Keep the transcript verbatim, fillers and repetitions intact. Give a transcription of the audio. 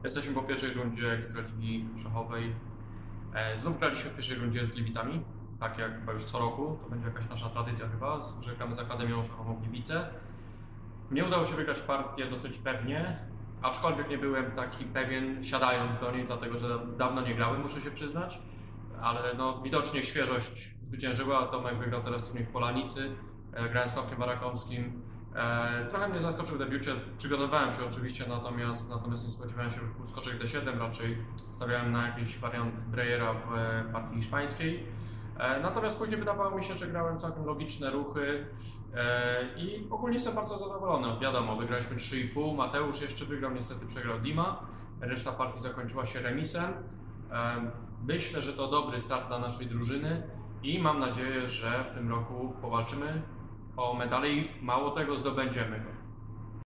Jesteśmy po pierwszej rundzie Ekstraligi Szachowej. Znów graliśmy w pierwszej rundzie z Gliwicami, tak jak chyba już co roku. To będzie jakaś nasza tradycja chyba, że gramy z Akademią Szachową Gliwice. Nie udało się wygrać partię dosyć pewnie, aczkolwiek nie byłem taki pewien siadając do niej, dlatego że dawno nie grałem, muszę się przyznać. Ale no, widocznie świeżość zwyciężyła. Tomek wygrał teraz turniej w Polanicy, grałem z Tomkiem Barakowskim. E, trochę mnie zaskoczył w debiucie, przygotowałem się oczywiście, natomiast, natomiast nie spodziewałem się, że był skoczek D siedem, raczej stawiałem na jakiś wariant Breyera w partii hiszpańskiej. E, natomiast później wydawało mi się, że grałem całkiem logiczne ruchy e, i ogólnie jestem bardzo zadowolony. Wiadomo, wygraliśmy trzy i pół, Mateusz jeszcze wygrał, niestety przegrał Dima, reszta partii zakończyła się remisem. E, myślę, że to dobry start dla naszej drużyny i mam nadzieję, że w tym roku powalczymy o medale i mało tego zdobędziemy go.